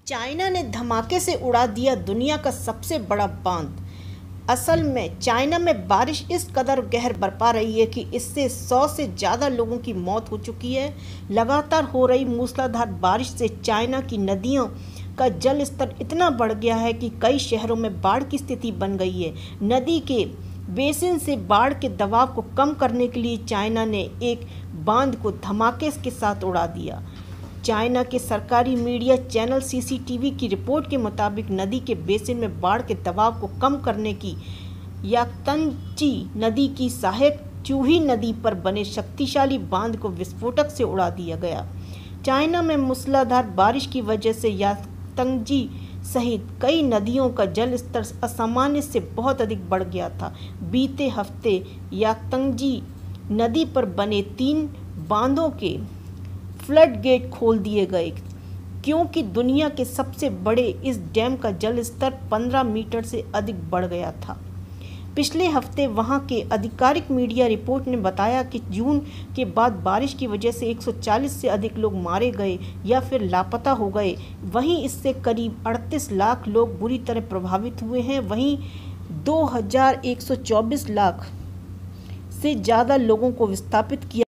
China ने धमाके से उड़ा दिया दुनिया का सबसे बड़ा बांध। असल में चाइना में बारिश इस कदर कहर बरपा रही है कि इससे 100 से ज़्यादा लोगों की मौत हो चुकी है। लगातार हो रही मूसलाधार बारिश से चाइना की नदियों का जल स्तर इतना बढ़ गया है कि कई शहरों में बाढ़ की स्थिति बन गई है। नदी के बेसिन से बाढ़ के दबाव को कम करने के लिए चाइना ने एक बांध को धमाके के साथ उड़ा दिया। चाइना के सरकारी मीडिया चैनल सीसीटीवी की रिपोर्ट के मुताबिक नदी के बेसिन में बाढ़ के दबाव को कम करने की याक्तंगजी नदी की सहायक चूही नदी पर बने शक्तिशाली बांध को विस्फोटक से उड़ा दिया गया। चाइना में मूसलाधार बारिश की वजह से याक्तंगजी सहित कई नदियों का जल स्तर असामान्य से बहुत अधिक बढ़ गया था। बीते हफ्ते याक्तंगजी नदी पर बने 3 बांधों के फ्लड गेट खोल दिए गए क्योंकि दुनिया के सबसे बड़े इस डैम का जल स्तर 15 मीटर से अधिक बढ़ गया था। पिछले हफ्ते वहां के आधिकारिक मीडिया रिपोर्ट ने बताया कि जून के बाद बारिश की वजह से 140 से अधिक लोग मारे गए या फिर लापता हो गए। वहीं इससे करीब 38 लाख लोग बुरी तरह प्रभावित हुए हैं। वहीं 2124 लाख से ज़्यादा लोगों को विस्थापित किया